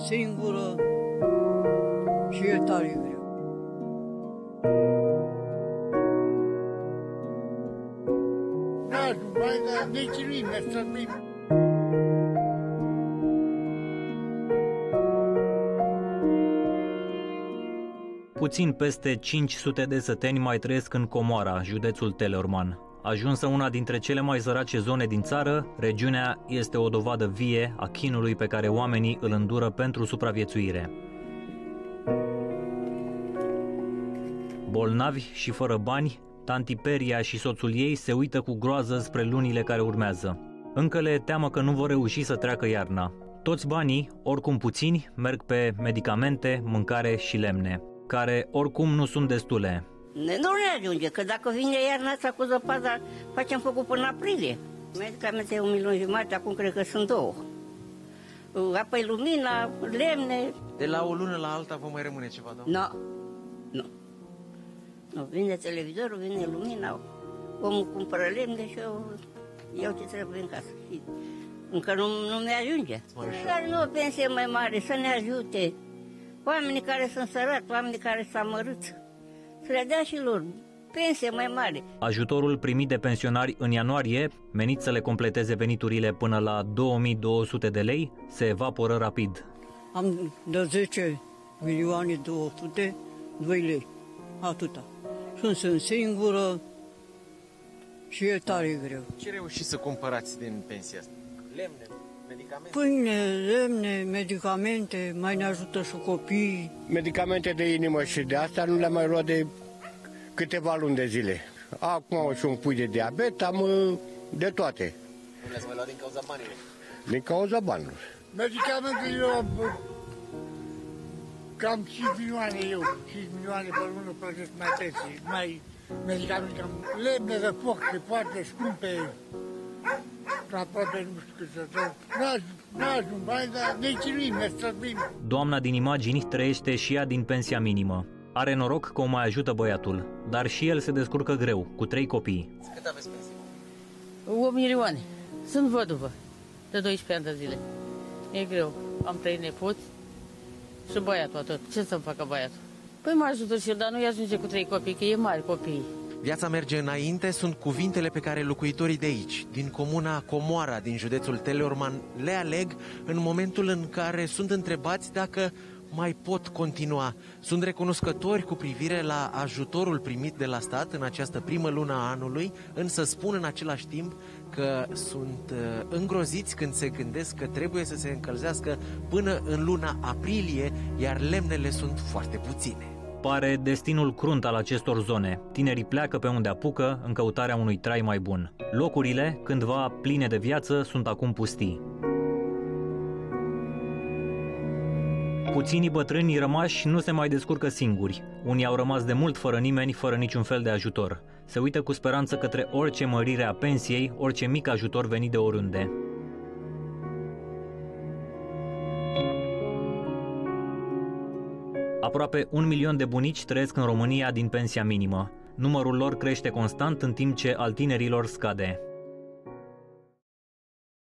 singură și e tare greu. Nu mai, dar ne chinuim, ne străduim. Puțin peste 500 de săteni mai trăiesc în Comoara, județul Teleorman. Ajunsă una dintre cele mai sărace zone din țară, regiunea este o dovadă vie a chinului pe care oamenii îl îndură pentru supraviețuire. Bolnavi și fără bani, tanti Peria și soțul ei se uită cu groază spre lunile care urmează. Încă le e teamă că nu vor reuși să treacă iarna. Toți banii, oricum puțini, merg pe medicamente, mâncare și lemne, care oricum nu sunt destule. Nu ne ajunge, că dacă vine iarna asta cu zăpada, facem făcut până aprilie. Medicamente e 1,5 milion, acum cred că sunt 2. Apoi lumina, lemne. De la o lună la alta vă mai rămâne ceva, doamnă? Nu. Vine televizorul, vine lumina, omul cumpără lemne și eu iau ce trebuie în casă. Și încă nu mi-ajunge. Dar nu o pensie mai mare, să ne ajute. Oamenii care sunt sărați, oamenii care s-au amărât, să le dea și lor pensie mai mare. Ajutorul primit de pensionari în ianuarie, menit să le completeze veniturile până la 2200 de lei, se evaporă rapid. Am de 10 milioane 200, 2 lei, atâta. Sunt singură și e tare greu. Ce reușiți să cumpărați din pensia asta? Lemne, medicamente? Pâine, lemne, medicamente, mai ne ajută și copiii. Medicamente de inimă și de asta nu le-am mai luat de câteva luni de zile. Acum am și un pui de diabet, am de toate. Nu le-ați mai luat din cauza banilor? Din cauza banilor. Medicamente eu cam 5 milioane eu, 5 milioane pe lună plătesc mai pensii, mai medicamente, lemne de foc, de foarte scumpe, aproape nu știu cât să trec. N-ajung bani, dar ne chinuim, ne străduim. Doamna din imagini trăiește și ea din pensia minimă. Are noroc că o mai ajută băiatul, dar și el se descurcă greu, cu 3 copii. Cât aveți pensie? 8 milioane. Sunt văduvă de 12 ani de zile. E greu. Am 3 nepoți și băiatul atât. Ce să-mi facă băiatul? Păi mă ajută și el, dar nu-i ajunge cu 3 copii, că e mari copii. Viața merge înainte sunt cuvintele pe care locuitorii de aici, din comuna Comoara, din județul Teleorman, le aleg în momentul în care sunt întrebați dacă mai pot continua. Sunt recunoscători cu privire la ajutorul primit de la stat în această primă lună a anului, însă spun în același timp că sunt îngroziți când se gândesc că trebuie să se încălzească până în luna aprilie, iar lemnele sunt foarte puține. Pare destinul crunt al acestor zone. Tinerii pleacă pe unde apucă în căutarea unui trai mai bun. Locurile, cândva pline de viață, sunt acum pustii. Puținii bătrâni rămași nu se mai descurcă singuri. Unii au rămas de mult fără nimeni, fără niciun fel de ajutor. Se uită cu speranță către orice mărire a pensiei, orice mic ajutor venit de oriunde. Aproape 1 milion de bunici trăiesc în România din pensia minimă. Numărul lor crește constant în timp ce al tinerilor scade.